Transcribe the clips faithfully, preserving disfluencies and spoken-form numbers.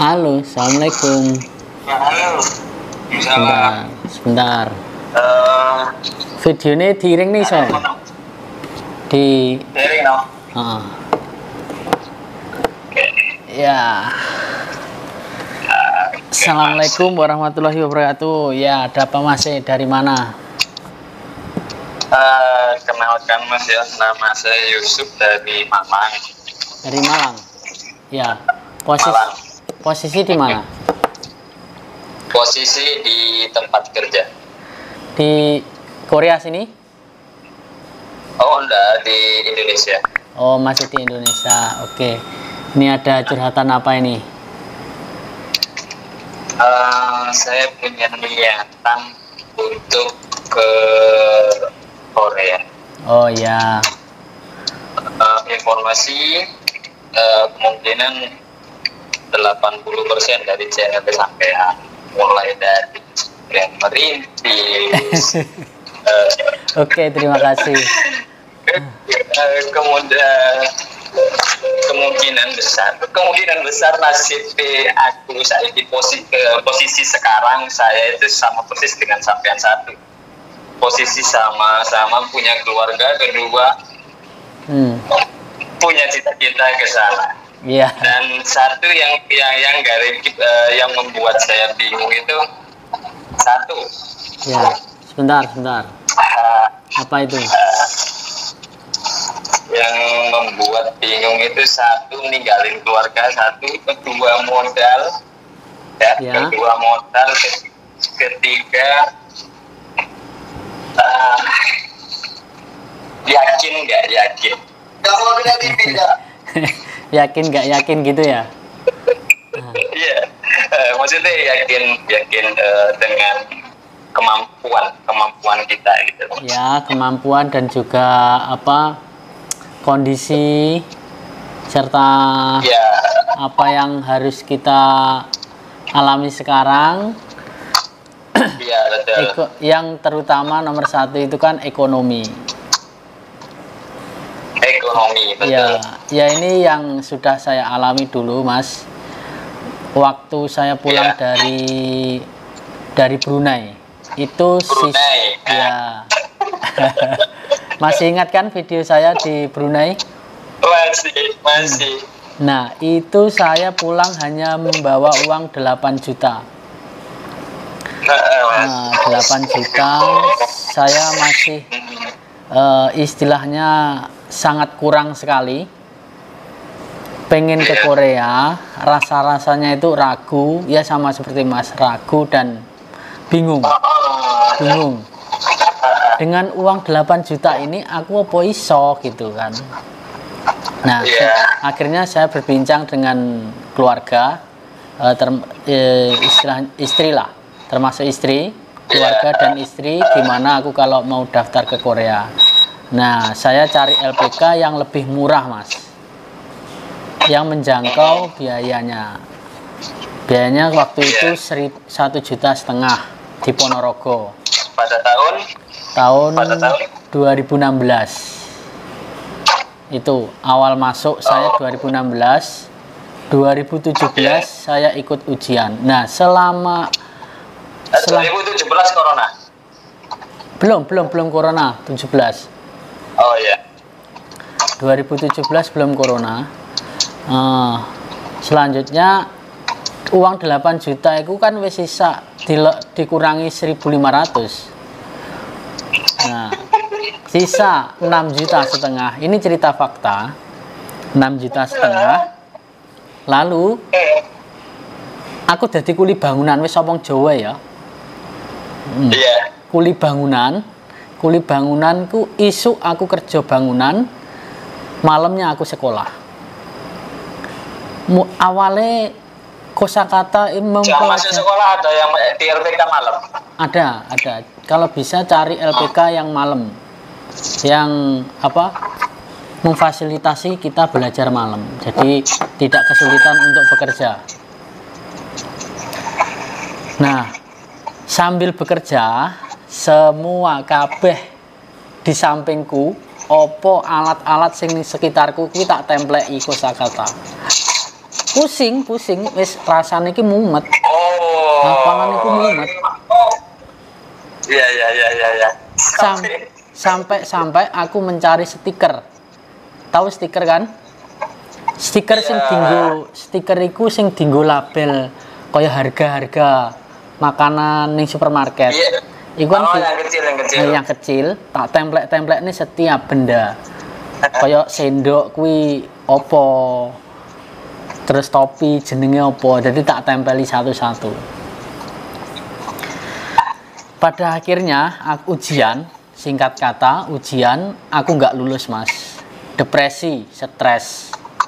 Halo, assalamualaikum. Halo. Sebentar, sebentar. Uh, Videonya diiring nih so. Di. Diiring no. Uh. Oke. Ya. Assalamualaikum warahmatullahi wabarakatuh. Ya, ada apa Mas? Dari mana? Uh, kenalkan Mas ya, nama saya Yusuf dari Malang. Dari Malang. Ya. Posisi Malang. Posisi di mana? Posisi di tempat kerja. Di Korea sini? Oh, enggak, di Indonesia. Oh, masih di Indonesia. Oke. Ini ada curhatan apa ini? Uh, saya punya niatan untuk ke Korea. Oh ya. Uh, informasi uh, kemungkinan delapan puluh persen dari channel sampai mulai dari yang merintis. uh, Oke, terima kasih. Uh, kemudian kemungkinan besar, kemungkinan besar nasib aku saya di posisi, posisi sekarang saya itu sama persis dengan sampean satu. Posisi sama-sama punya keluarga, kedua hmm. punya cita-cita ke sana. Iya. Dan satu yang yang yang garis uh, yang membuat saya bingung itu satu. Ya, sebentar, sebentar. Uh, Apa itu? Uh, yang membuat bingung itu satu ninggalin keluarga, satu kedua modal, ya, ya. kedua modal, ketiga uh, yakin nggak yakin? Kamu tidak tidak. Yakin nggak yakin gitu ya? Iya, uh, maksudnya yakin yakin uh, dengan kemampuan kemampuan kita gitu. Ya, kemampuan dan juga apa kondisi serta ya. apa yang harus kita alami sekarang. Iya, betul. Eko, yang terutama nomor satu itu kan ekonomi. Ekonomi, betul. Ya, ya ini yang sudah saya alami dulu, Mas. Waktu saya pulang ya. dari dari Brunei, itu Brunei. Sis, ya. Masih ingat kan video saya di Brunei? Masih, masih. Nah, itu saya pulang hanya membawa uang delapan juta. Nah, delapan juta saya masih uh, istilahnya sangat kurang sekali. Pengen ke Korea, rasa-rasanya itu ragu, ya sama seperti Mas, ragu dan bingung. Bingung. Dengan uang delapan juta ini aku apa iso gitu kan. Nah, yeah. akhirnya saya berbincang dengan keluarga, uh, ter, uh, istilah, istri lah, termasuk istri, keluarga dan istri, gimana aku kalau mau daftar ke Korea. Nah, saya cari L P K yang lebih murah, Mas, yang menjangkau biayanya. Biayanya waktu itu satu juta setengah di Ponorogo. Pada tahun? Tahun, Pada tahun dua ribu enam belas. Itu awal masuk saya dua ribu enam belas. dua ribu tujuh belas saya ikut ujian. Nah, selama dua ribu tujuh belas corona. Belum, belum, belum corona tujuh belas. Oh iya. dua ribu tujuh belas belum corona. Uh, selanjutnya uang delapan juta itu kan wis sisa di, dikurangi seribu lima ratus. Nah, sisa enam juta setengah. Ini cerita fakta. enam juta setengah. Lalu aku jadi kuli bangunan wis omong Jawa ya. Hmm. Yeah. Kuli bangunan. Kuli bangunanku isu aku kerja bangunan, malamnya aku sekolah. Mu, awalnya kosakata mempelajari. Masuk sekolah ada yang di L P K malam? Ada, ada. Kalau bisa cari L P K yang malam, yang apa memfasilitasi kita belajar malam, jadi tidak kesulitan untuk bekerja. Nah, sambil bekerja, semua kabeh di sampingku, opo alat-alat sing sekitarku kuwi tak templeki kosakata. Pusing, pusing, wis rasane iki mumet. Oh. Lapangan iku mumet. Iya, iya, iya, iya, iya. Sam sampai sampai aku mencari stiker. Tahu stiker kan? Stiker sing Iya. dinggo, stiker iku sing dinggo label kaya harga-harga makanan ning supermarket. Iya. Iku kan Oh, di- yang kecil, yang kecil. eh, yang kecil, tak templek-templek ini setiap benda. Kaya sendok kuwi opo. Terus topi jenenge opo. Jadi tak tempeli satu-satu. Pada akhirnya aku ujian, singkat kata ujian aku nggak lulus mas. Depresi, stres,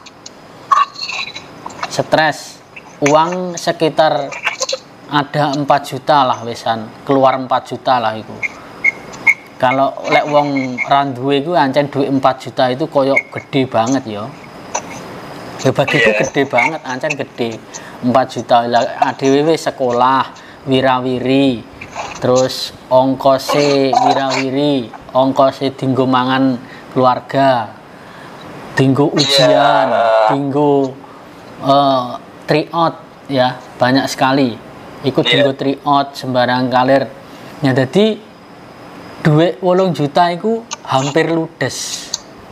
stres. Uang sekitar ada empat juta lah wesan, keluar empat juta lah itu. Kalau lek wong randuwe iku ancen duit empat juta itu koyok gede banget ya. Ya bagiku Yeah. gede banget, ancen gede. empat juta lah A D W W sekolah, wirawiri. Terus ongkose wirawiri, ongkose dinggo mangan keluarga. Dinggo ujian, Yeah. dinggo uh, tryout ya, banyak sekali. Ikut Yeah. dinggo tryout sembarang kalir. Ya jadi duit wolung juta itu hampir ludes.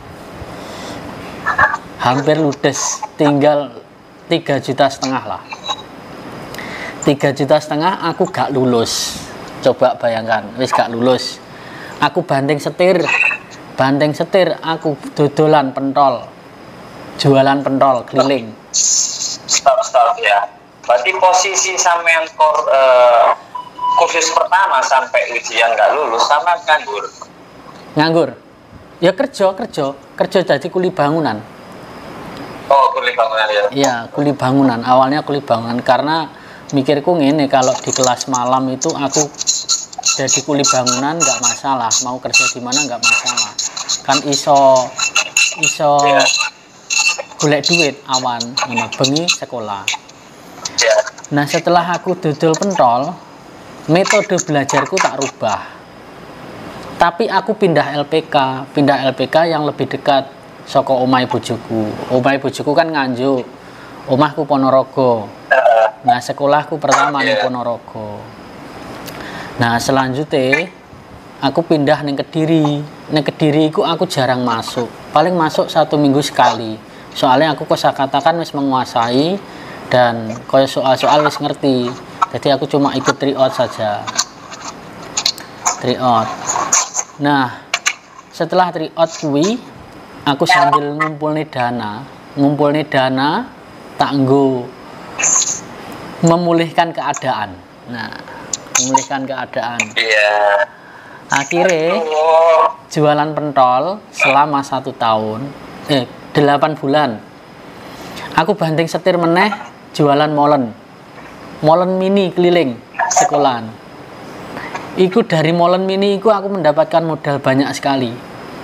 Hampir ludes, tinggal tiga juta setengah lah. tiga juta setengah aku gak lulus. Coba bayangkan, wis gak lulus. Aku banting setir, banting setir, aku dodolan pentol, jualan pentol keliling. Stop, stop ya. Berarti posisi sampean kor, eh, kursus pertama sampai ujian nggak lulus sama nganggur. Nganggur? Ya kerja, kerja, kerja jadi kuli bangunan. Oh, kuliah bangunan ya. Iya, kuli bangunan. Awalnya kuli bangunan karena mikirku ngene, kalau di kelas malam itu aku jadi kuli bangunan nggak masalah, mau kerja di mana nggak masalah. Kan iso iso Iya. golek duit awan, ngono bengi sekolah. Ya. Nah, setelah aku dodol pentol, metode belajarku tak rubah. Tapi aku pindah L P K, pindah L P K yang lebih dekat saka omahe bojoku. Omahe bojoku kan Nganjuk. Omahku Ponorogo. Eh, Nah, sekolahku pertama ning Yeah. Ponorogo. Nah, selanjutnya aku pindah ning Kediri. Ning Kediri iku aku jarang masuk. Paling masuk satu minggu sekali. Soalnya aku kosakata kan wis menguasai dan koyo soal-soal wis ngerti. Jadi aku cuma ikut tryout saja. Tryout. Nah, setelah tryout kuwi aku sambil ngumpulne dana, ngumpulne dana tak nggo memulihkan keadaan. Nah, memulihkan keadaan. Iya. Akhirnya Oh, jualan pentol selama satu tahun, eh delapan bulan. Aku banting setir meneh jualan molen, molen mini keliling sekolahan. Iku dari molen mini iku aku mendapatkan modal banyak sekali.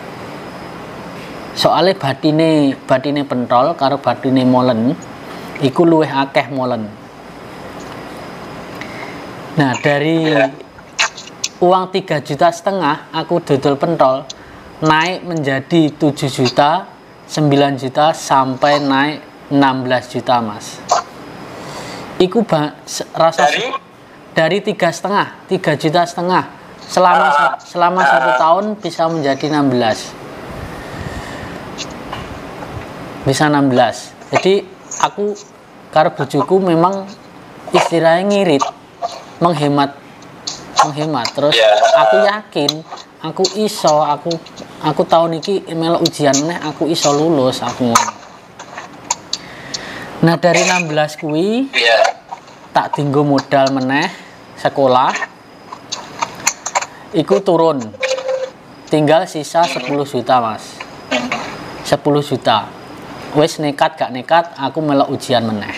Soalnya batine batine pentol karo batine molen, iku luwih akeh molen. Nah, dari uang tiga juta setengah aku dodol pentol naik menjadi tujuh juta, sembilan juta sampai naik enam belas juta mas. Iku ba- se- rasa dari dari tiga setengah, tiga juta setengah selama sa- selama satu tahun bisa menjadi enam belas, bisa enam belas. Jadi aku karo bojoku memang istilahnya ngirit, menghemat menghemat terus Ya. aku yakin aku iso aku aku tahun ini melok ujian meneh aku iso lulus aku. Nah, dari enam belas kuwi ya. tak tinggo modal meneh sekolah iku turun tinggal sisa sepuluh juta mas, sepuluh juta. Wes nekat gak nekat aku melok ujian meneh,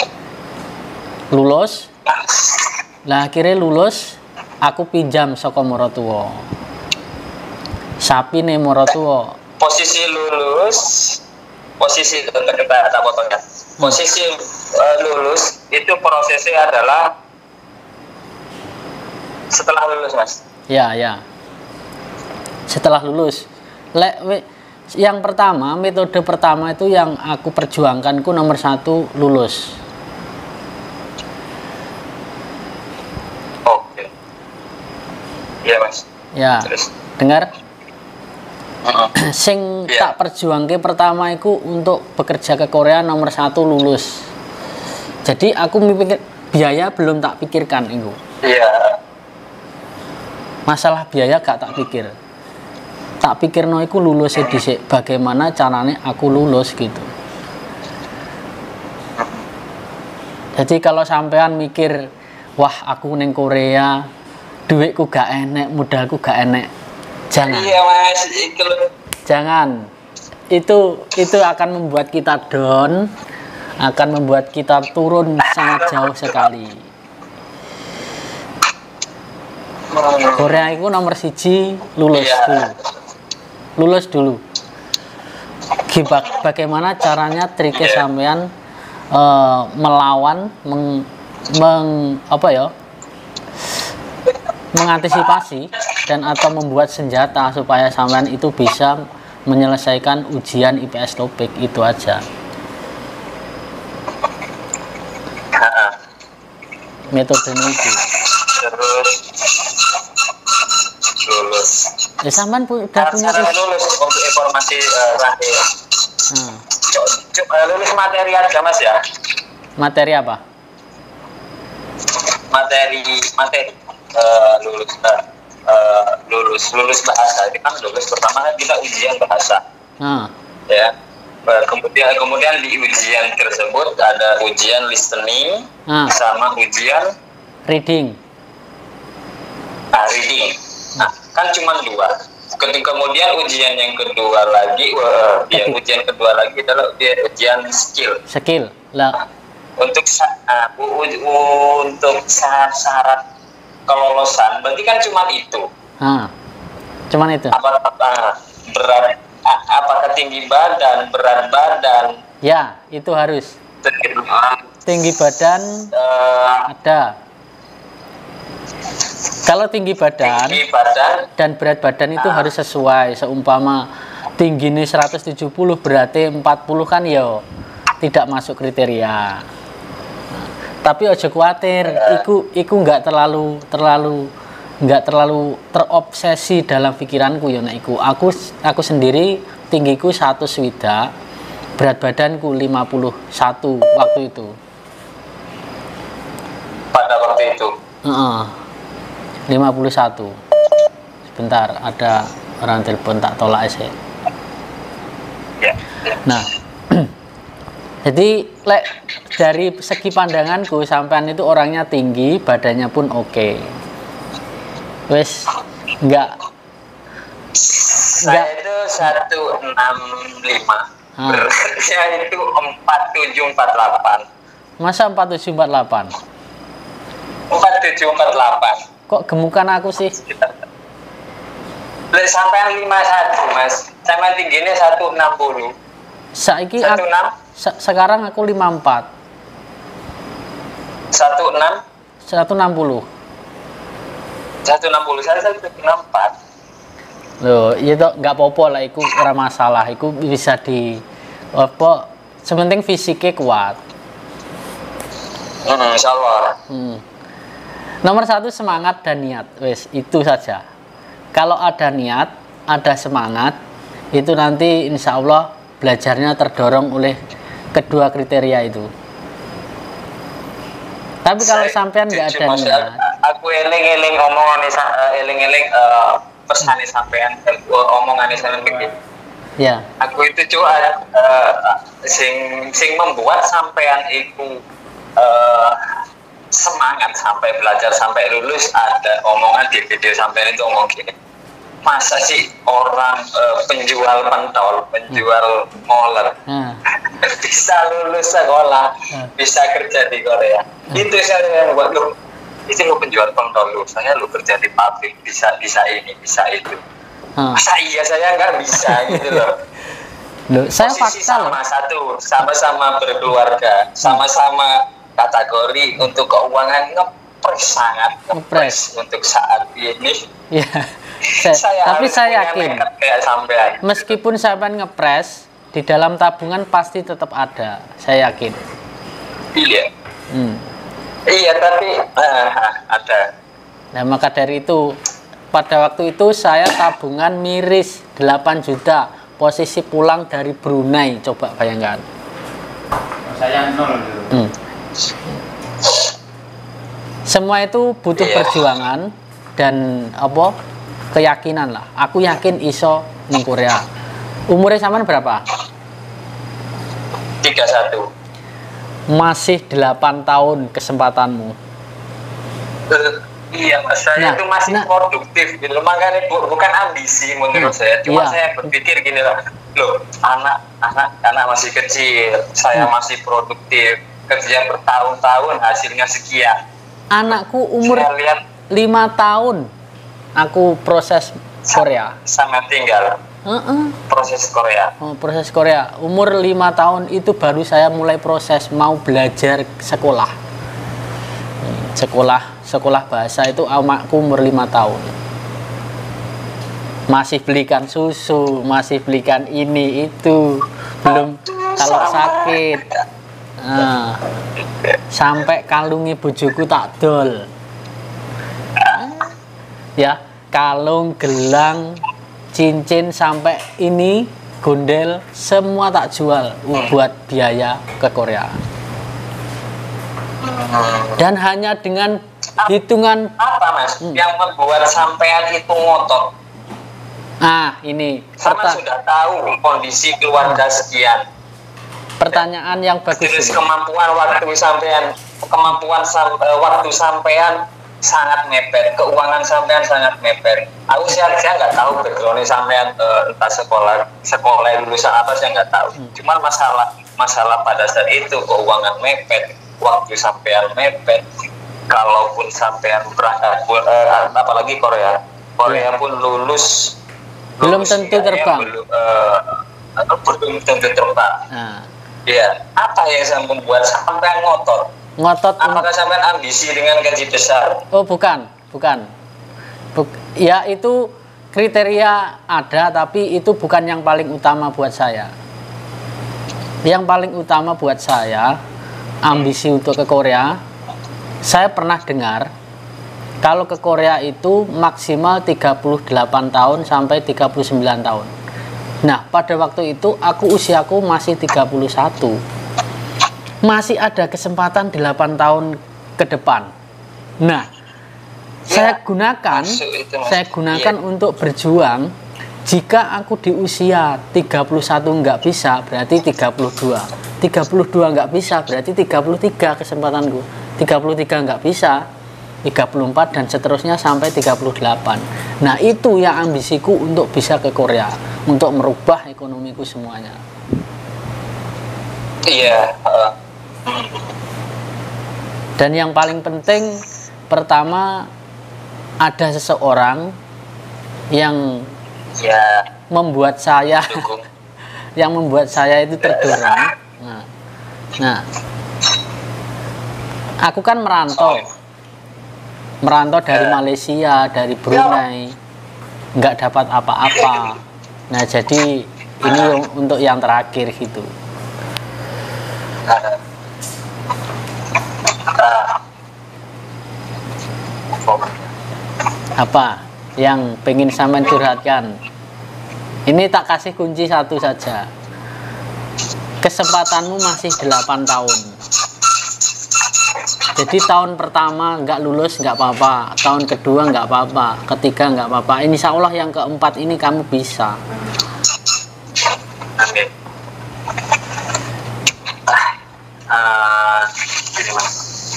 lulus. Lah akhirnya lulus, aku pinjam saka maratuwa. Sapi nih maratuwa. Posisi lulus, posisi kita tak potong ya. Posisi eh, lulus itu prosesnya adalah setelah lulus mas. Ya, ya. Setelah lulus. Lek we, Yang pertama, metode pertama itu yang aku perjuangkanku nomor satu lulus. Oke. Iya mas. Ya. Terus. Dengar? Uh-uh. Sing Yeah. tak perjuangke pertama itu untuk bekerja ke Korea nomor satu lulus. Jadi aku mikir biaya belum tak pikirkan itu. Iya. Yeah. Masalah biaya gak tak pikir. Tak pikir no iku lulus dhisik, bagaimana caranya aku lulus gitu. Jadi kalau sampean mikir wah aku neng Korea duitku gak enek, modalku gak enek, jangan. Iya mas, itu. Jangan. Itu itu akan membuat kita down, akan membuat kita turun sangat jauh sekali. Korea itu nomor siji lulus Iya. dulu. Lulus dulu. Gimana bagaimana caranya triknya Yeah. sampean uh, melawan meng, meng apa ya? mengantisipasi dan atau membuat senjata supaya sampean itu bisa menyelesaikan ujian I P S Topik itu aja. Uh-uh. Metodenya itu. Terus lulus. Ya sampean pu udah Cara punya cara is- lulus untuk informasi uh, terakhir. Nah, Co- co- uh, lulus materi aja mas ya. materi apa? Materi materi uh, lulus uh, uh, lulus lulus bahasa. Itu kan lulus pertama kan kita ujian bahasa. Nah, Ya. Uh, kemudian kemudian di ujian tersebut ada ujian listening nah, sama ujian reading. uh, reading. Nah, kan cuma dua. Ketika kemudian ujian yang kedua lagi, uh, ya, ujian kedua lagi adalah ujian, ujian skill. Skill. Lah, Untuk sa- uh, u- u- untuk syarat-syarat kelolosan, berarti kan cuma itu. nah. Cuman itu. Apakah uh, berat, uh, apakah tinggi badan, berat badan, Ya, itu harus. Tinggi badan uh, ada. Kalau tinggi badan tinggi badan, dan berat badan itu harus sesuai. Seumpama tingginya seratus tujuh puluh berarti empat puluh kan ya tidak masuk kriteria. Nah, tapi ojo khawatir, iku iku nggak terlalu terlalu nggak terlalu terobsesi dalam pikiranku ya nek iku. Aku aku sendiri tinggiku satu swidak, berat badanku lima puluh satu waktu itu. pada waktu itu. Heeh. lima puluh satu. Sebentar, ada orang telepon tak tolak sih. Ya. Nah, jadi lek dari segi pandanganku sampean itu orangnya tinggi, badannya pun oke. Wes enggak Saya itu satu enam lima. Ah. Saya itu empat tujuh empat delapan. masa empat tujuh empat delapan. Empat tujuh empat delapan. Kok gemukan aku sih? Lek sampai lima satu mas, sama tingginya satu enam puluh. Saiki Satu aku, enam, se- sekarang aku lima empat, satu enam, seratus enam puluh. satu enam puluh. Saya satu enam empat. Loh, itu nggak apa-apa lah, itu ora masalah, itu bisa di apa? Sementing fisiknya kuat. Hmm, insya Allah. Hmm. Nomor satu semangat dan niat, wes itu saja. Kalau ada niat, ada semangat, itu nanti insya Allah belajarnya terdorong oleh kedua kriteria itu. Tapi kalau Saya sampean nggak ada jujur, Mas, niat, aku eling-eling omongan eling-eling uh, pesan sampean, uh, omongan sampean begini. ya, Aku itu cuma uh, sing sing membuat sampean itu uh, semangat sampai belajar sampai lulus. Ada omongan di video sampean itu ngomong gini, masa sih orang uh, penjual pentol, penjual moler nah, bisa lulus sekolah, Hmm. bisa kerja di Korea. Itu saya yang buat lu. Itu lu penjual pentol lu, saya lu kerja di pabrik, bisa bisa ini, bisa itu. nah. Masa iya saya nggak bisa gitu loh. Loh, saya Posisi fakta loh. sama satu, sama-sama berkeluarga, sama-sama kategori untuk keuangan ngepres sangat ngepres untuk saat ini. Ya, Saya, saya tapi harus saya punya yakin nekat kayak sampean. meskipun sampean ngepres di dalam tabungan pasti tetap ada, saya yakin. Iya. Hmm. Iya, tapi uh, ada. Nah, maka dari itu pada waktu itu saya tabungan miris delapan juta, posisi pulang dari Brunei, coba bayangkan. Saya nol dulu. Hmm. Semua itu butuh Iya. perjuangan dan apa keyakinan lah. Aku yakin iso ning Korea. Umurnya sampean berapa? tiga satu. Masih delapan tahun kesempatanmu. Uh, iya, Mas, saya Nah, itu masih nah. produktif gitu. Makanya bu- bukan ambisi menurut Hmm, saya. Cuma iya. saya berpikir gini loh, loh anak anak anak masih kecil, saya Hmm. masih produktif, kerja bertahun-tahun hasilnya sekian. Anakku umur Saya lihat lima tahun. Aku proses Korea. sama tinggal Heeh. proses Korea. Oh, proses Korea. Umur lima tahun itu baru saya mulai proses mau belajar sekolah. Hmm, Sekolah sekolah bahasa itu anakku umur lima tahun. Masih belikan susu, masih belikan ini itu, belum kalau sakit. Nah, sampai kalungnya bojoku tak dol. Ya, kalung, gelang, cincin sampai ini gondel semua tak jual buat biaya ke Korea. Dan hanya dengan hitungan, Apa Mas Hmm. yang membuat sampean itu ngotot? ah ini Sama perta- sudah tahu kondisi keluarga sekian. pertanyaan yang bagus Terus ini. kemampuan waktu sampean, kemampuan sam- eh, waktu sampean sangat mepet, keuangan sampean sangat mepet. Aku saya saya nggak tahu background sampean eh, entah sekolah sekolah lulusan apa saya nggak tahu. Hmm. Cuma masalah masalah pada saat itu keuangan mepet, waktu sampean mepet. Kalaupun sampean berangkat, eh, apalagi Korea, Korea pun lulus Belum lulus tentu ya, terbang. belum eh, belum tentu terbang. Nah, Iya, apa yang saya membuat sampai ngotot? ngotot un- Apakah sampai ambisi dengan gaji besar? oh bukan bukan Buk- ya itu kriteria ada tapi itu bukan yang paling utama buat saya. Yang paling utama buat saya ambisi untuk ke Korea. Saya pernah dengar kalau ke Korea itu maksimal tiga puluh delapan tahun sampai tiga puluh sembilan tahun. Nah, pada waktu itu aku usiaku masih tiga puluh satu. Masih ada kesempatan delapan tahun ke depan. Nah, saya gunakan masuk itu, Mas. saya gunakan Iya. untuk berjuang. Jika aku di usia tiga puluh satu nggak bisa, berarti tiga puluh dua. tiga puluh dua nggak bisa, berarti tiga puluh tiga kesempatanku. tiga puluh tiga nggak bisa, tiga puluh empat dan seterusnya sampai tiga puluh delapan. Nah, itu yang ambisiku untuk bisa ke Korea, untuk merubah ekonomiku semuanya. Iya. eh, Dan yang paling penting, pertama ada seseorang yang ya, membuat saya dukung. yang membuat saya itu terdorong. Nah, nah, aku kan merantau, merantau dari Malaysia, dari Brunei, nggak dapat apa-apa. Nah, jadi ini yang- untuk yang terakhir gitu. Nah, Apa yang pengen sampean curhatkan? Ini tak kasih kunci satu saja. Kesempatanmu masih delapan tahun. Jadi tahun pertama nggak lulus nggak apa-apa, tahun kedua nggak apa-apa, ketiga nggak apa-apa. Insya Allah yang keempat ini kamu bisa. Amin. Ah, gini Mas.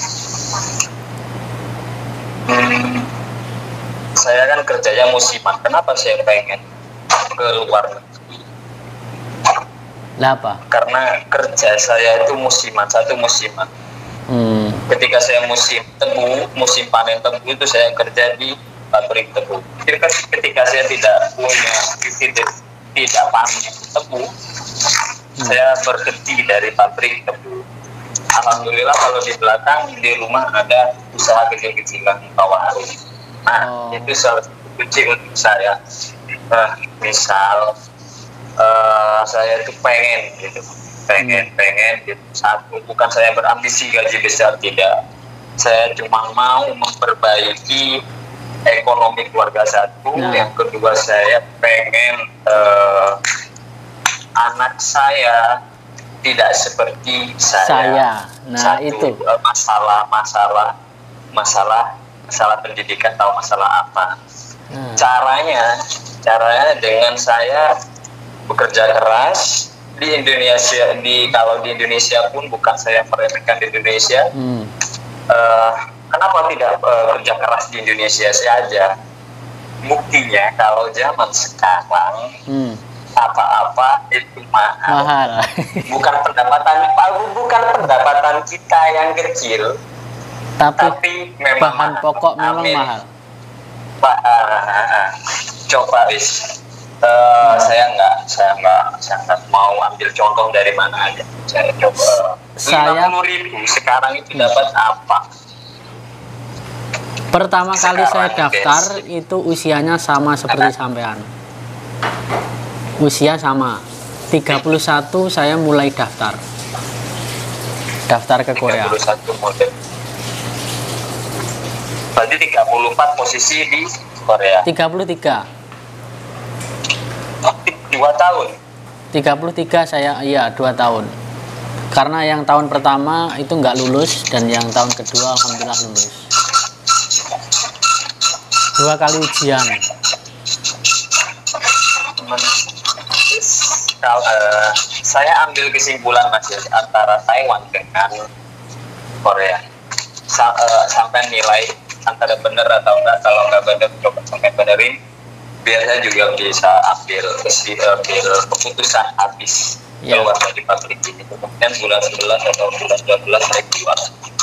Hmm, saya kan kerjanya musiman. Kenapa saya pengen ke luar negeri? Lah apa? Karena kerja saya itu musiman, satu musiman. Hmm, Ketika saya musim tebu, musim panen tebu itu saya kerja di pabrik tebu. Ketika, ketika saya tidak punya tidak, tidak panen tebu, saya berhenti dari pabrik tebu. Alhamdulillah kalau di belakang di rumah ada usaha kecil-kecilan bawah arus. Nah, Oh. itu salah satu kunci untuk saya. Uh, misal uh, saya itu pengen gitu, pengen Hmm. pengen gitu. Satu, bukan saya berambisi gaji besar, tidak. Saya cuma mau memperbaiki ekonomi keluarga satu. Nah. Yang kedua, saya pengen uh, anak saya tidak seperti saya. Saya. Nah, Satu, itu. uh, masalah masalah masalah masalah pendidikan atau masalah apa. Nah. Caranya, caranya dengan saya bekerja keras di Indonesia. Di kalau di Indonesia pun bukan saya meremehkan di Indonesia. Hmm. Uh, kenapa tidak uh, kerja keras di Indonesia saja? Buktinya kalau zaman sekarang Hmm. apa-apa itu mahal. Mahal. Bukan pendapatan, bukan pendapatan kita yang kecil, tapi, tapi memang bahan mahal. pokok memang Amin. mahal. Pak, ah, ah, ah. Coba wis, uh, saya nggak, saya nggak, saya nggak mau ambil contoh dari mana aja. Saya coba Saya- lima puluh ribu sekarang itu dapat apa? Pertama kali saya Sekarang, daftar guys. itu usianya sama seperti sampean. Usia sama. tiga puluh satu saya mulai daftar. Daftar ke Korea. tiga puluh satu model. Berarti tiga puluh empat posisi di Korea. tiga puluh tiga. Oh, dua tahun. tiga puluh tiga saya, iya dua tahun. Karena yang tahun pertama itu nggak lulus dan yang tahun kedua alhamdulillah lulus. Dua kali ujian. Kalau eh, saya ambil kesimpulan Mas ya, antara Taiwan dengan Korea. Sa- eh, sampai nilai antara benar atau enggak. Kalau enggak benar, coba sampai benerin. Biar saya juga bisa ambil kesi- ambil keputusan habis Ya. keluar dari pabrik ini. Kemudian bulan sebelas atau bulan dua belas saya keluar.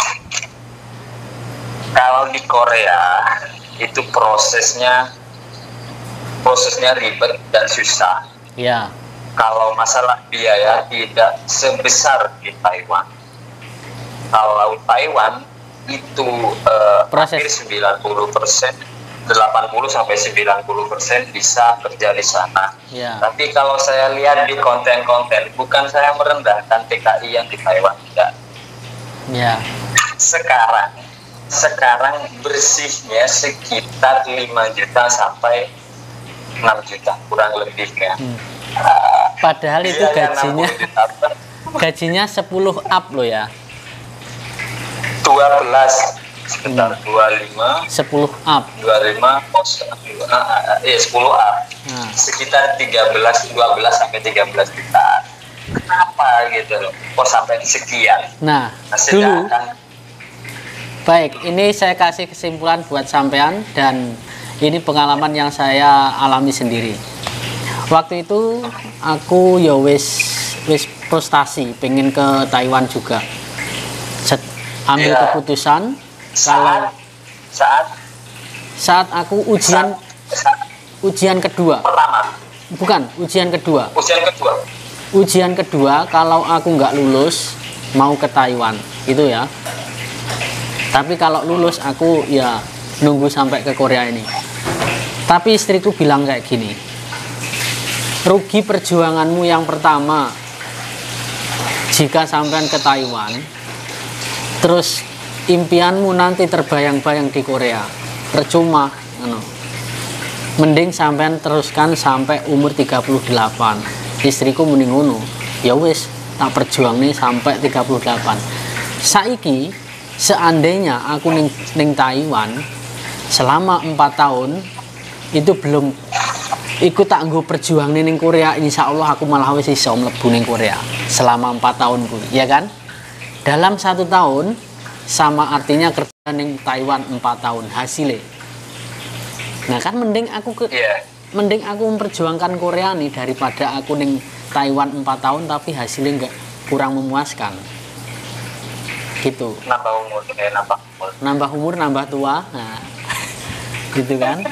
Kalau di Korea itu prosesnya prosesnya ribet dan susah. Ya, Kalau masalah biaya tidak sebesar di Taiwan. Kalau Taiwan itu eh, Proses. hampir sembilan puluh persen, delapan puluh sampai sembilan puluh persen bisa kerja di sana. ya. Tapi kalau saya lihat di konten-konten, bukan saya merendahkan T K I yang di Taiwan, tidak. Ya. Sekarang, sekarang bersihnya sekitar lima juta sampai enam juta, kurang lebihnya. Hmm. Ah, Padahal itu biaya gajinya enam puluh juta per gajinya sepuluh up loh ya. dua belas sekitar dua puluh lima sepuluh up. dua puluh lima kos eh sepuluh A Nah, sekitar tiga belas dua belas sampai tiga belas juta. Kenapa gitu loh kok sampai sekian? nah Nah, dulu sedangkan baik, ini saya kasih kesimpulan buat sampean dan ini pengalaman yang saya alami sendiri. Waktu itu aku ya wis wis frustasi pengen ke Taiwan juga. Set, ambil Ya. keputusan saat kalau saat saat aku ujian saat ujian kedua, pertama bukan ujian kedua. ujian kedua Ujian kedua kalau aku nggak lulus mau ke Taiwan gitu ya. Tapi kalau lulus aku ya nunggu sampai ke Korea ini. Tapi istriku bilang kayak gini, rugi perjuanganmu yang pertama jika sampean ke Taiwan, terus impianmu nanti terbayang-bayang di Korea, percuma. Ano. Mending sampean teruskan sampai umur tiga puluh delapan. Istriku muni ngono. Ya wis, tak perjuang nih sampai tiga puluh delapan. Saiki seandainya aku ning, ning Taiwan selama empat tahun itu belum ikut tak nggo perjuang ning Korea, insya Allah aku malah wis iso mlebu ning Korea selama empat tahunku, ya kan? Dalam satu tahun sama artinya kerja ning Taiwan empat tahun hasilnya. Nah kan mending aku ke iya mending aku memperjuangkan Korea nih daripada aku ning Taiwan empat tahun tapi hasilnya nggak kurang memuaskan gitu. nambah umur kayak nambah umur Nambah umur nambah tua, nah gitu kan.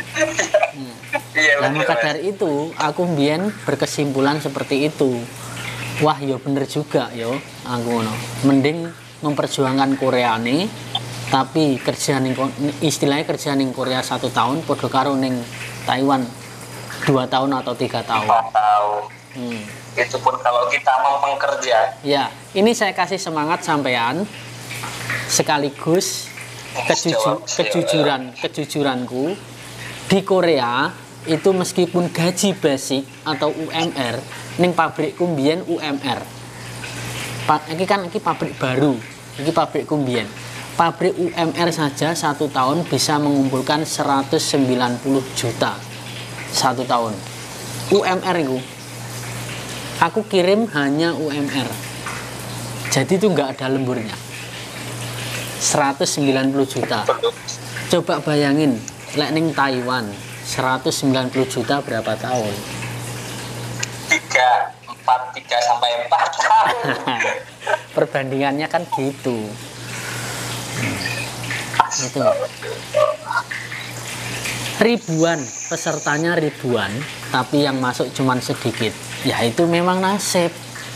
iya Nah bener, maka Mas. dari itu aku mbien berkesimpulan seperti itu. Wah yo bener juga yo aku ngono. Mending memperjuangkan Korea nih Tapi kerja ning istilahnya kerja ning Korea satu tahun podo karo ning Taiwan dua tahun atau tiga tahun. Empat tahun. Hmm. Itu pun kalau kita mau kerja. Ya, ini saya kasih semangat sampean sekaligus kejuju, kejujuran kejujuranku di Korea itu meskipun gaji basic atau U M R ning pabrik kumbien U M R. Pak, ini kan ini pabrik baru, ini pabrik kumbien. Pabrik U M R saja satu tahun bisa mengumpulkan seratus sembilan puluh juta satu tahun. U M R itu aku kirim hanya U M R, jadi itu nggak ada lemburnya. seratus sembilan puluh juta. Coba bayangin, lek ning Taiwan seratus sembilan puluh juta berapa tahun? Tiga, empat, tiga sampai empat tahun. Perbandingannya kan gitu. Itu ribuan pesertanya ribuan, tapi yang masuk cuman sedikit. Ya itu memang nasib.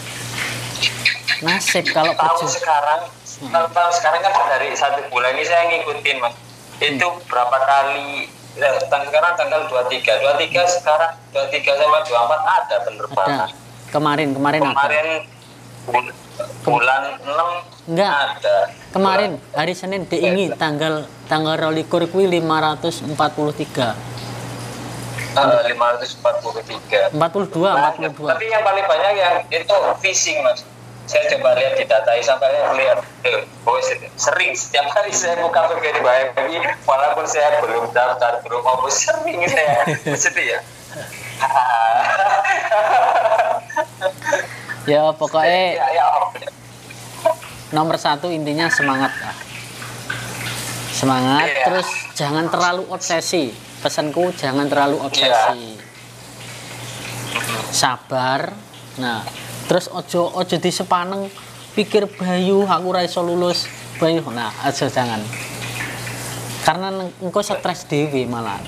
Nasib kalau tahun kerja. sekarang, kalau tahun sekarang kan dari satu bulan ini saya ngikutin mas. Itu Hmm. berapa kali? Ya, tang- sekarang tanggal dua puluh tiga, dua puluh tiga sekarang dua puluh tiga sama dua puluh empat ada penerbangan. Ada. Kemarin kemarin ada. Kemarin bul- bulan enam Enggak. ada. Kemarin hari Senin D I N I tanggal tanggal rolikur kuwi lima ratus empat puluh tiga. Uh, lima ratus empat puluh tiga. empat puluh dua, empat puluh dua. Tapi yang paling banyak yang itu phishing mas. Saya coba lihat di data sampai lihat, eh, oh, sering setiap kali saya buka P P di B M I, walaupun saya belum daftar belum mau sering saya sedih ya. Ya pokoknya ya, ya, nomor satu intinya semangat lah. Semangat, Iya. terus jangan terlalu obsesi. Pesanku jangan terlalu obsesi. Sabar. Nah, terus ojo ojo disepaneng pikir Bayu aku ra iso lulus. Bayu, nah aja jangan. Karena engko stres dhewe malah.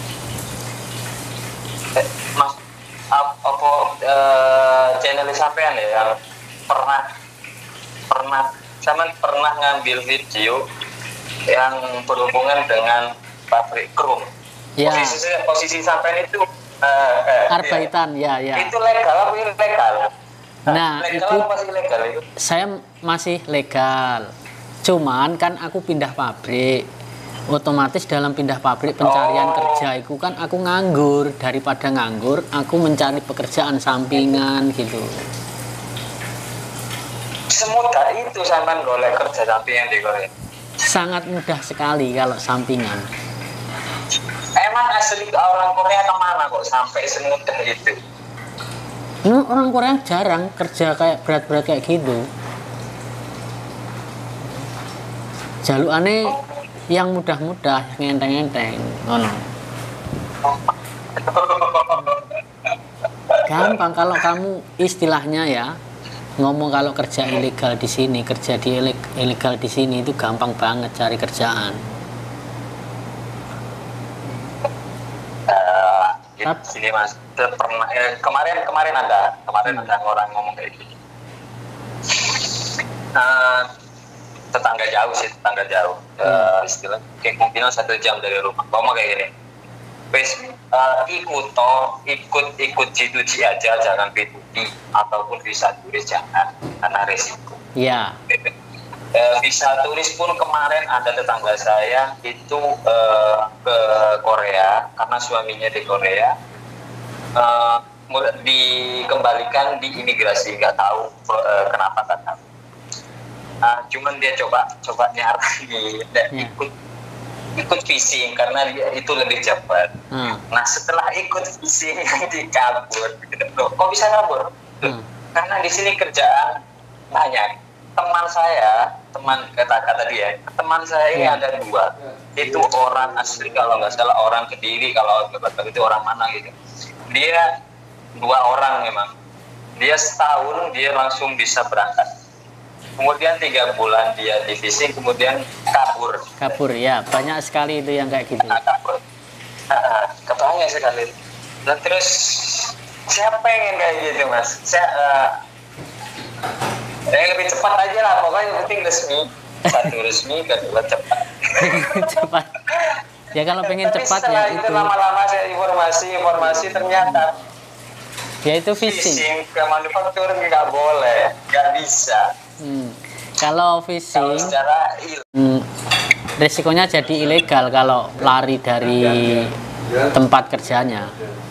Eh, mas, ap- apa eh, channel sampean ya yang pernah pernah sama pernah ngambil video yang berhubungan dengan pabrik krum. Ya. Posisi posisi sampean itu eh, eh, Arbaitan, ya ya. itu legal apa ilegal? Nah, legal itu- apa masih ilegal itu? Saya masih legal. Cuman kan aku pindah pabrik. Otomatis dalam pindah pabrik pencarian Oh. kerja itu kan aku nganggur. Daripada nganggur, aku mencari pekerjaan sampingan gitu. Semudah itu sampean golek kerja sampingan di Korea. Sangat mudah sekali kalau sampingan. Emang asli orang Korea kemana kok sampai semudah itu? Nah, orang Korea jarang kerja kayak berat-berat kayak gitu. Jalukane yang mudah-mudah, yang enteng-enteng. Ngono. Gampang kalau kamu istilahnya ya ngomong kalau kerja ilegal di sini, kerja di ileg- ilegal di sini itu gampang banget cari kerjaan. Eh, gitu Tap- sini mas. Saya pernah eh, kemarin kemarin ada kemarin Hmm. ada orang ngomong kayak gini. Eh, tetangga jauh sih tetangga jauh. Eh, istilah kayak mungkin satu jam dari rumah. Ngomong kayak gini. Wes eh, ikut toh ikut ikut G dua G aja jangan P dua P ataupun visa turis jangan karena resiko. Ya, Eh, visa turis pun kemarin ada tetangga saya itu eh, ke Korea karena suaminya di Korea eh, mulai dikembalikan di imigrasi nggak tahu eh, kenapa nggak tahu. Nah, cuman dia coba coba nyari dan Ya. ikut ikut phishing karena dia itu lebih cepat. hmm. Nah setelah ikut phishing dikabur, gitu. Loh, kok bisa kabur? Loh, Hmm. karena di sini kerjaan banyak. Teman saya, teman kata-kata dia, teman saya ini Ya. ada dua. Itu orang asli kalau nggak salah orang Kediri, kalau nggak tahu itu orang mana gitu. Dia dua orang memang. Dia setahun dia langsung bisa berangkat. Kemudian tiga bulan dia di phishing, kemudian kabur. Kabur ya, banyak sekali itu yang kayak gitu. Nah, kabur. Nah, kebanyakan sekali. Dan terus saya pengen kayak gitu mas. Saya uh, yang lebih cepat aja lah, pokoknya yang penting resmi. Satu resmi, kedua cepat. Cepat. Ya kalau pengen Tapi cepat setelah ya itu itu. lama-lama saya informasi-informasi ternyata Ya itu phishing. phishing ke manufaktur nggak boleh, nggak bisa. Hmm. Kalau Kalau phishing, secara il- hmm, risikonya jadi ilegal kalau lari dari tempat kerjanya.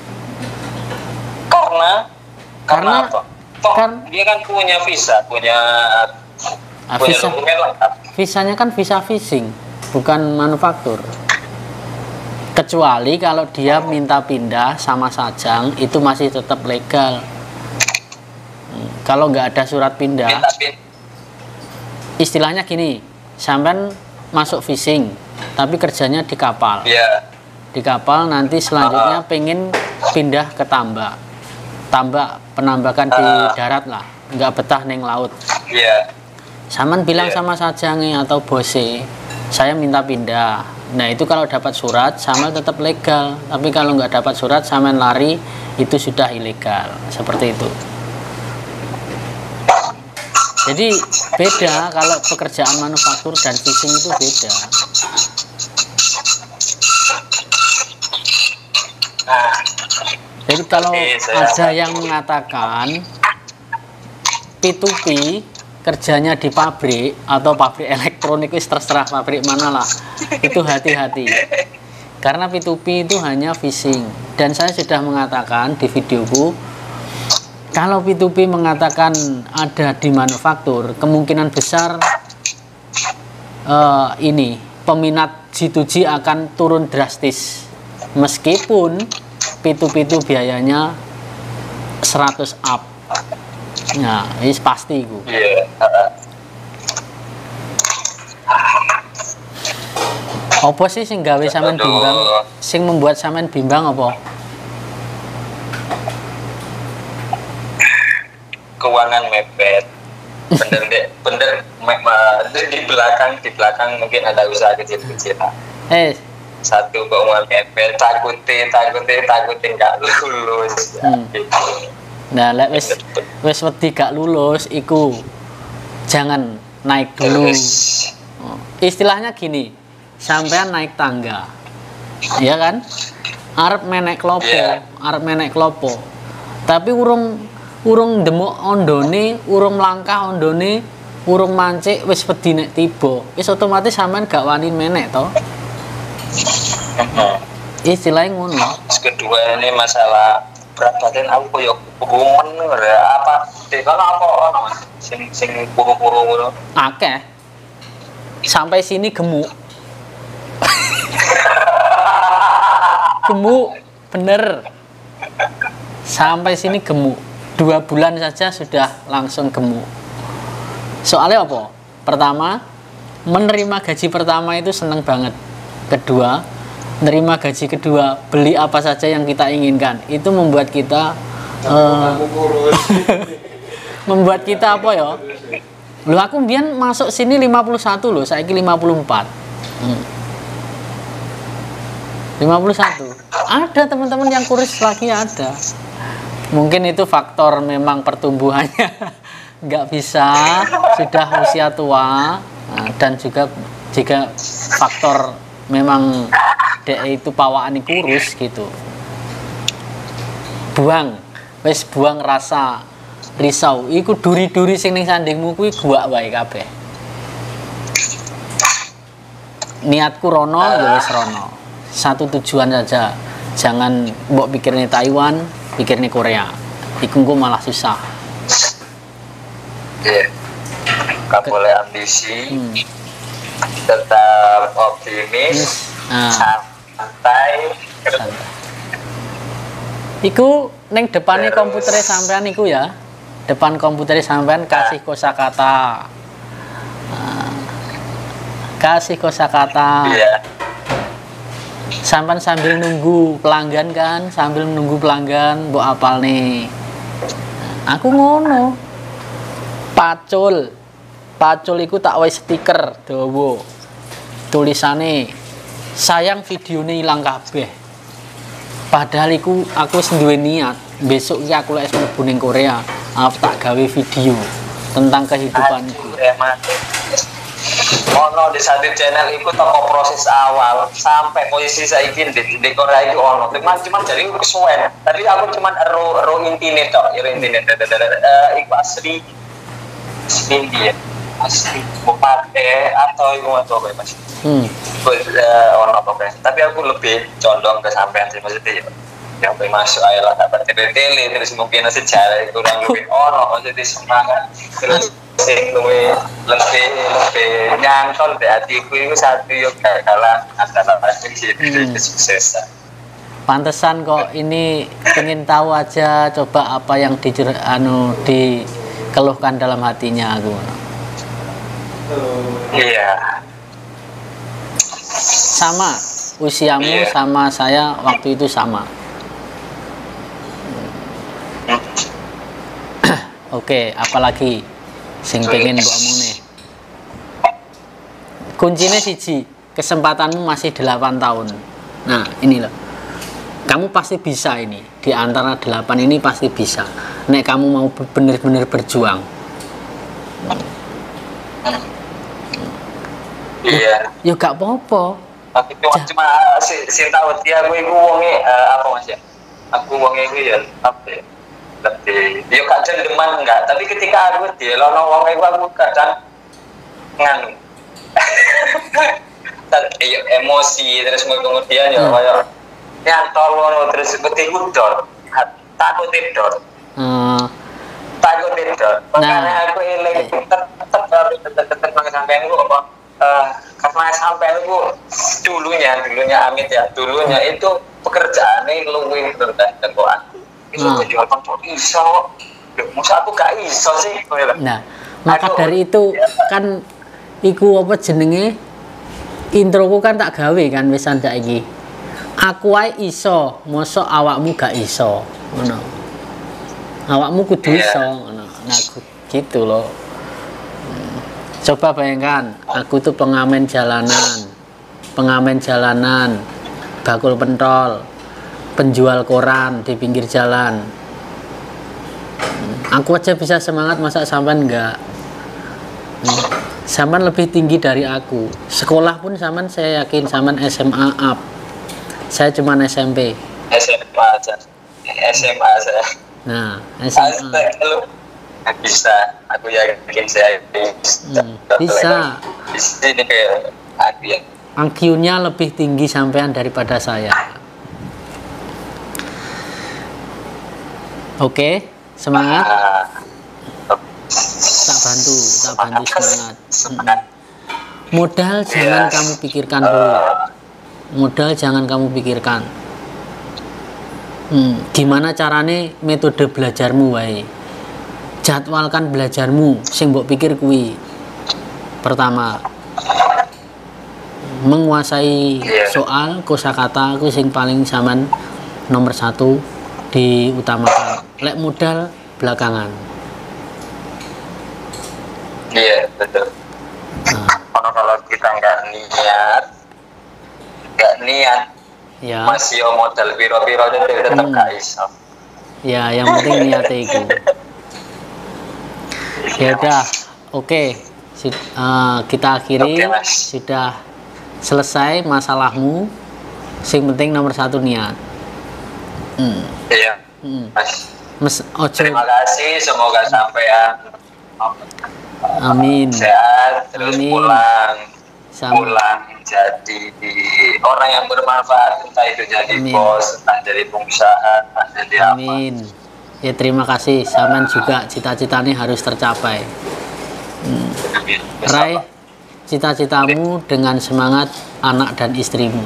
karena karena Karena- apa? Toh, kan- dia kan punya visa, punya Ah, punya visa, dokumen lengkap. visanya kan visa phishing, bukan manufaktur. Kecuali kalau dia minta pindah sama Sajang, itu masih tetap legal. Hmm, Kalau nggak ada surat pindah, Minta pin. istilahnya gini, sampean masuk phishing, tapi kerjanya di kapal. Ya, Di kapal nanti selanjutnya pengen pindah ke tambak. Tambak penambakan di Ah. darat lah, nggak betah neng laut. ya. Saman bilang Iya. sama Sajange atau bose, saya minta pindah. Nah itu kalau dapat surat, sama tetap legal. Tapi kalau nggak dapat surat, saman lari, itu sudah ilegal. Seperti itu. Jadi beda kalau pekerjaan manufaktur dan phishing itu beda. Nah, Jadi kalau Oke, saya- ada yang mengatakan P to P kerjanya di pabrik atau pabrik elektronik, wis terserah pabrik mana lah, itu hati-hati. Karena P to P itu hanya phishing. Dan saya sudah mengatakan di videoku, kalau P to P mengatakan ada di manufaktur, kemungkinan besar eh, ini peminat G to G akan turun drastis. Meskipun P to P itu biayanya seratus up. Nah, ini pasti itu. iya. uh, Apa sih sing gawe sampean Aduh. bimbang? Sing membuat sampean bimbang apa? Keuangan mepet. Bener deh, bener. Me- ma- di belakang, di belakang mungkin ada usaha kecil-kecilan. Eh, Satu keuangan mepet, takutin, takutin, takutin nggak lulus. Hmm. Gitu. nah lek wis wis wedi gak lulus iku jangan naik dulu. Terus, Oh, istilahnya gini, sampean naik tangga. Iya kan? Arep menek klopo, Iya. arep menek klopo. Tapi urung urung demuk ondone, urung langkah ondone, urung mancik wis wedi nek tiba. Wis otomatis sampean gak wani menek to. mhm. Istilahnya ngono. Terus kedua ini masalah berat badan aku koyo kurumen ya apa deh kalau apa ono sing sing kuru-kuru ngono. Akeh. Sampai sini gemuk. Gemuk, bener. Sampai sini gemuk. Dua bulan saja sudah langsung gemuk. Soalnya apa? Pertama, menerima gaji pertama itu seneng banget. Kedua, menerima gaji kedua, beli apa saja yang kita inginkan. Itu membuat kita eh, membuat kita apa ya? Loh aku biyen masuk sini lima puluh satu loh, saiki lima puluh empat. Hmm. lima puluh satu. Ada teman-teman yang kurus lagi ada. Mungkin itu faktor memang pertumbuhannya nggak bisa, sudah usia tua, nah, dan juga jika faktor memang dek itu pawaan kurus gitu. Buang, wes buang rasa risau. Iku duri-duri sing ning sandingmu kuwi gua wae kabeh. Niatku rono ya wis rono. Satu tujuan saja. Jangan mbok pikirnya Taiwan, pikirnya Korea. Iku engko malah susah. Iya. Gak boleh ambisi, Hmm. tetap optimis, Nah, santai. santai. Iku neng depannya komputernya sampean iku ya. Depan komputernya sampean kasih kosakata. Nah, kasih kosakata. Iya. Sampean sambil nunggu pelanggan kan, sambil nunggu pelanggan mbok apal nih. Nah, aku ngono. Pacul. Pacul iku tak wae stiker dawa. Tulisane sayang videone ilang kabeh. Padahal iku aku wis duwe niat, besok iki aku lek mlebu ning Korea, aku tak gawe video tentang kehidupanku. Aduh, emang. ono di satu channel itu toko proses awal sampai posisi saya ingin di, di Korea itu ono cuman cuman jadi kesuwen tadi aku cuman ro ro intine tok ro intine eh iku asli asli dia asli bupate atau iku atau apa mas hmm ono apa tapi aku lebih condong ke sampean sih maksudnya yang masuk aja lah dapat tele terus mungkin sejarah kurang lebih ono maksudnya semangat terus lebih lebih lebih nyantol di hatiku itu satu yuk kalah antara pasti jadi kesuksesan. Pantesan kok ini ingin tahu aja coba apa yang di anu dikeluhkan dalam hatinya aku. Iya. Sama usiamu yeah. Sama saya waktu itu sama. Oke, apalagi sing pengen mbok omongne. Kuncinya siji, kesempatanmu masih delapan tahun. Nah, ini loh. Kamu pasti bisa ini. Di antara delapan ini pasti bisa. Nek kamu mau bener-bener berjuang. Iya. Ya gak apa-apa. Tapi cuma cuma si, si tahu dia aku iku wonge uh, apa Mas ya? Aku wonge iku ya apa ya? Lebih ya gak dendeman enggak, tapi ketika aku dielono wong iku aku kadang nganu. Iya emosi terus kemudian ya kaya nyantol ngono terus betiku dor. Takut dor. Hmm. Takut dor. Makanya aku eling tetep tetep tetep nang sampean ku apa eh karena sampean ku dulunya dulunya Amit ya, dulunya itu pekerjaannya luwih rendah teko aku. Itu hmm. Jual kok iso. Masa aku gak iso sih. Nah, maka aku, dari itu ya, kan iku apa jenenge introku kan tak gawe kan wisan saiki. Aku wae iso, mosok awakmu gak iso. Ngono. Awakmu kudu yeah. Iso ngono. Nah, gitu loh. Hmm. Coba bayangkan, aku tuh pengamen jalanan. Pengamen jalanan, bakul pentol, penjual koran di pinggir jalan. Hmm. Aku aja bisa semangat, masa sampean enggak? Hmm. Sampean lebih tinggi dari aku. Sekolah pun sampean saya yakin sampean S M A up. Saya cuma S M P. S M A aja. S M A saya. Nah, S M A. Bisa, aku yakin saya bisa. Hmm, bisa. Ini kayak aku ya. I Q-nya lebih tinggi sampean daripada saya. Oke, semangat. Tak bantu, tak bantu semangat. semangat. Modal jangan yes. Kamu pikirkan dulu. Modal jangan kamu pikirkan. Hmm, gimana carane metode belajarmu wae. Jadwalkan belajarmu, sing mbok pikir kuwi. Pertama, menguasai soal kosakata aku sing paling sampean nomor satu diutamakan. Lek modal belakangan. Iya, betul. Nah. Kalau kita nggak niat, nggak niat, ya. Masih modal biro-biro jadi tetap hmm. Gak iso. Ya, yang penting niatnya itu. Ya udah, oke, okay. uh, kita akhiri. Okay, sudah selesai masalahmu. Sing penting nomor satu niat. Hmm. Iya. Hmm. Mas. Mas, ojo. Terima kasih, semoga sampean. Amin. Sehat terus Amin. pulang Sama. pulang jadi orang yang bermanfaat, entah itu jadi Amin. bos, entah jadi pengusaha, entah jadi Amin. apa. Ya terima kasih. Saman juga cita-citanya harus tercapai. Hmm. Raih cita-citamu dengan semangat anak dan istrimu.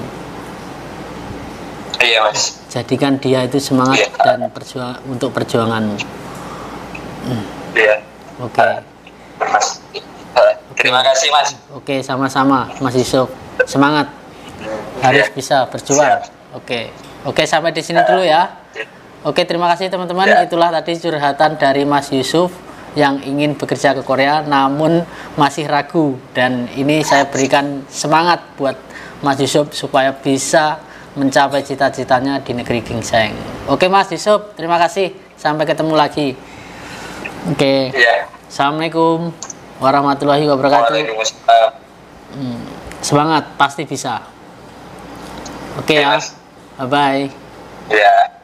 Iya mas. Jadikan dia itu semangat iya. Dan perjuang untuk perjuanganmu. Hmm. Iya. Oke. Okay. Mas. Terima kasih mas. Oke, sama-sama Mas Yusuf. Semangat. Harus ya. Bisa berjuang. Oke. Oke, sampai di sini dulu ya. Oke, terima kasih teman-teman. Ya. Itulah tadi curhatan dari Mas Yusuf yang ingin bekerja ke Korea namun masih ragu, dan ini saya berikan semangat buat Mas Yusuf supaya bisa mencapai cita-citanya di negeri Gingseng. Oke Mas Yusuf, terima kasih. Sampai ketemu lagi. Oke. Ya. Assalamualaikum warahmatullahi wabarakatuh. Waalaikumsalam. Hmm, semangat, pasti bisa. Oke Oke, ya, Mas. bye bye. Ya.